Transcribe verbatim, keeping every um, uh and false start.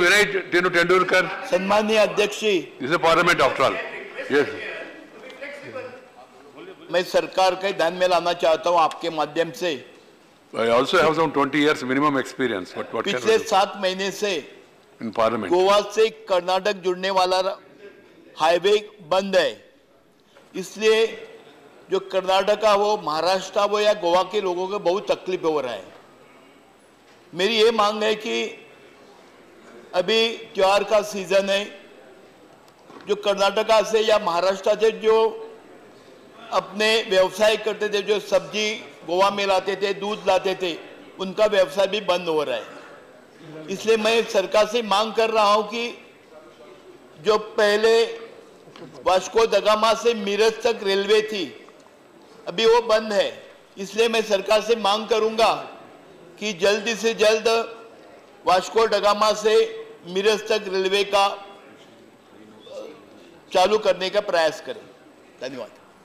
Vinay Tenu Tendulkar. सम्मानीय अध्यक्ष जी, This is a parliament after all. Yes. मैं सरकार के ध्यान में लाना चाहता हूं आपके माध्यम से। I also have some twenty years minimum experience. But what can पिछले I do सात महीने से in parliament? गोवा से कर्नाटक जुड़ने वाला हाईवे बंद है, इसलिए जो कर्नाटक का वो महाराष्ट्र वो या गोवा के लोगों को बहुत तकलीफ हो रहा है। मेरी ये मांग है कि अभी त्योहार का सीजन है, जो कर्नाटका से या महाराष्ट्र से जो अपने व्यवसाय करते थे, जो सब्जी गोवा में लाते थे, दूध लाते थे, उनका व्यवसाय भी बंद हो रहा है। इसलिए मैं सरकार से मांग कर रहा हूं कि जो पहले वास्को द गामा से मीरज तक रेलवे थी, अभी वो बंद है। इसलिए मैं सरकार से मांग करूंगा कि जल्दी से जल्द वास्को द गामा से मीरज तक रेलवे का चालू करने का प्रयास करें। धन्यवाद।